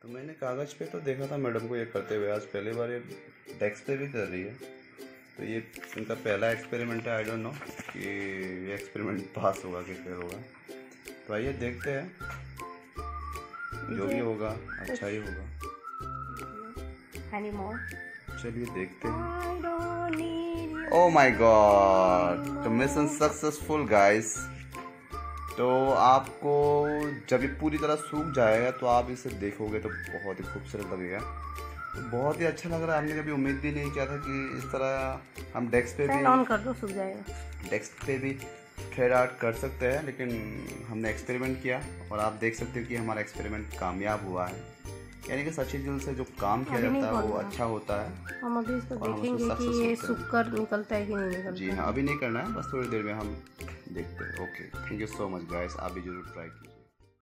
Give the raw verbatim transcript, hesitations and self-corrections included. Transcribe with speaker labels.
Speaker 1: तो मैंने कागज़ पे तो देखा था मैडम को ये करते हुए, आज पहली बार ये डेस्क पे भी कर रही है। तो ये इनका पहला एक्सपेरिमेंट है। आई डोंट नो कि ये एक्सपेरिमेंट पास होगा कि फेल होगा। तो आइए देखते हैं, जो भी होगा अच्छा ही होगा। चलिए देखते हैं। Oh my god, the mission successful guys. तो आपको जब ये पूरी तरह सूख जाएगा तो आप इसे देखोगे तो बहुत ही खूबसूरत लगेगा। तो बहुत ही अच्छा लग रहा है। हमने कभी उम्मीद भी नहीं किया था कि इस तरह हम डेस्क पे भी
Speaker 2: ऑन कर दो, सूख जाएगा।
Speaker 1: डेस्क पे भी फेड आर्ट कर सकते हैं, लेकिन हमने एक्सपेरिमेंट किया और आप देख सकते हो कि हमारा एक्सपेरिमेंट कामयाब हुआ है। यानी कि सच्चे दिल से जो काम किया जाता है वो अच्छा होता है।
Speaker 2: हम अभी इसको देखेंगे कि ये सूख कर निकलता है कि नहीं निकलता।
Speaker 1: जी हाँ, अभी नहीं करना है, बस थोड़ी देर में हम देखते हैं। Okay, thank you so much guys, आप भी जरूर ट्राई कीजिए।